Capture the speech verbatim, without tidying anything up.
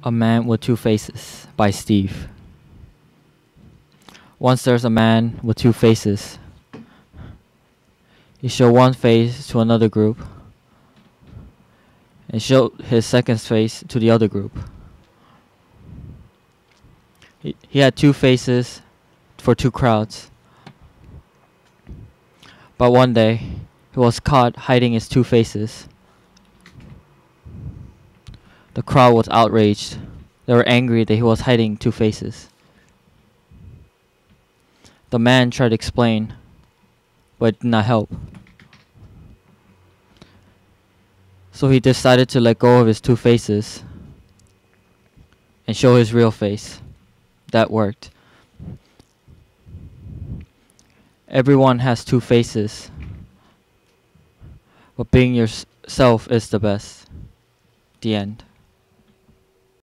A Man with Two Faces by Steve. Once there's a man with two faces. He showed one face to another group and showed his second face to the other group. He, he had two faces for two crowds. But one day, he was caught hiding his two faces. The crowd was outraged. They were angry that he was hiding two faces. The man tried to explain, but it did not help. So he decided to let go of his two faces and show his real face. That worked. Everyone has two faces, but being yourself is the best. The end.